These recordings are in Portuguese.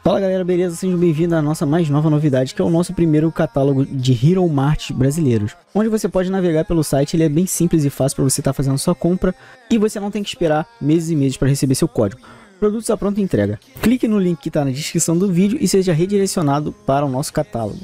Fala galera, beleza? Sejam bem-vindos à nossa mais nova novidade, que é o nosso primeiro catálogo de Hero Mart brasileiros, onde você pode navegar pelo site. Ele é bem simples e fácil para você estar fazendo sua compra e você não tem que esperar meses e meses para receber seu código. Produtos à pronta entrega. Clique no link que está na descrição do vídeo e seja redirecionado para o nosso catálogo.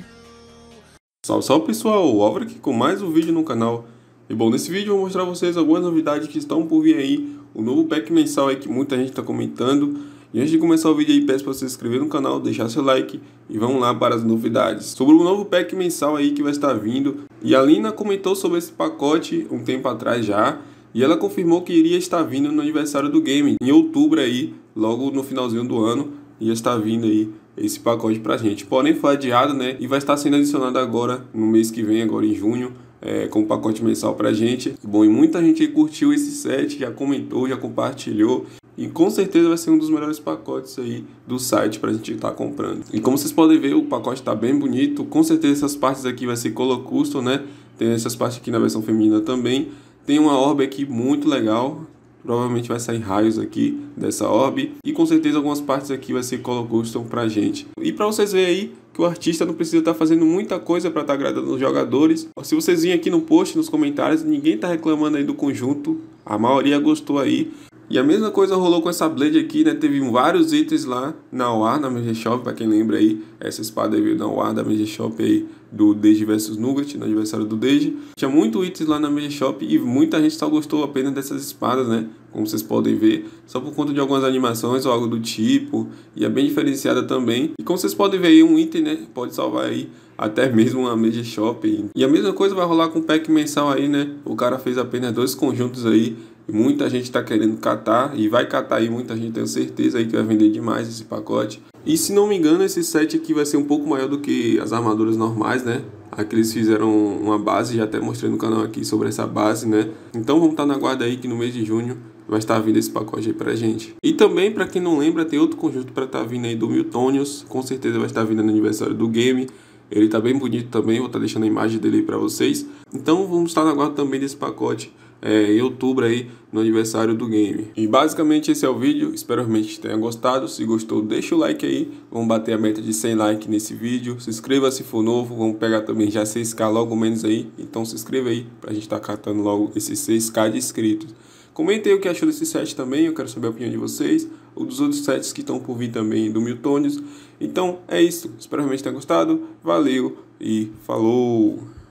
Salve, salve pessoal, o Álvaro aqui com mais um vídeo no canal. E bom, nesse vídeo eu vou mostrar a vocês algumas novidades que estão por vir aí, o novo pack mensal aí que muita gente está comentando. E antes de começar o vídeo aí, peço para você se inscrever no canal, deixar seu like e vamos lá para as novidades. Sobre o novo pack mensal aí que vai estar vindo, e a Lina comentou sobre esse pacote um tempo atrás já, e ela confirmou que iria estar vindo no aniversário do game, em outubro aí, logo no finalzinho do ano, ia estar vindo aí esse pacote pra gente. Porém foi adiado, né, e vai estar sendo adicionado agora, no mês que vem, agora em junho, com um pacote mensal pra gente. Bom, e muita gente aí curtiu esse set, já comentou, já compartilhou. E com certeza vai ser um dos melhores pacotes aí do site pra gente estar comprando. E como vocês podem ver, o pacote tá bem bonito. Com certeza essas partes aqui vai ser color custom, né? Tem essas partes aqui na versão feminina também. Tem uma orb aqui muito legal. Provavelmente vai sair raios aqui dessa orb. E com certeza algumas partes aqui vai ser color custom pra gente. E pra vocês verem aí que o artista não precisa estar fazendo muita coisa para estar agradando os jogadores. Se vocês virem aqui no post, nos comentários, ninguém tá reclamando aí do conjunto. A maioria gostou aí. E a mesma coisa rolou com essa Blade aqui, né? Teve vários itens lá na UA, na MG Shop, pra quem lembra aí. Essa espada aí veio na UA da MG Shop aí, do Deji vs Nugget, no aniversário do Deji. Tinha muito itens lá na MG Shop e muita gente só gostou apenas dessas espadas, né? Como vocês podem ver, só por conta de algumas animações ou algo do tipo. E é bem diferenciada também. E como vocês podem ver aí, um item, né? Pode salvar aí até mesmo uma MG Shop. E a mesma coisa vai rolar com o pack mensal aí, né? O cara fez apenas 2 conjuntos aí. Muita gente está querendo catar e vai catar aí, muita gente, tenho certeza aí que vai vender demais esse pacote. E se não me engano, esse set aqui vai ser um pouco maior do que as armaduras normais, né? Aqui eles fizeram uma base, já até mostrei no canal aqui sobre essa base, né? Então vamos estar na guarda aí que no mês de junho vai estar vindo esse pacote aí pra gente. E também, para quem não lembra, tem outro conjunto para estar vindo aí do Miltonius, com certeza vai estar vindo no aniversário do game. Ele tá bem bonito também, vou estar deixando a imagem dele aí pra vocês. Então vamos estar na guarda também desse pacote em outubro aí, no aniversário do game. E basicamente esse é o vídeo, espero realmente que tenha gostado. Se gostou, deixa o like aí, vamos bater a meta de 100 likes nesse vídeo. Se inscreva se for novo, vamos pegar também já 6k logo menos aí. Então se inscreva aí, pra gente estar catando logo esses 6k de inscritos. Comentem aí o que achou desse set também, eu quero saber a opinião de vocês, ou dos outros sets que estão por vir também do Miltonius. Então é isso, espero realmente tenha gostado, valeu e falou!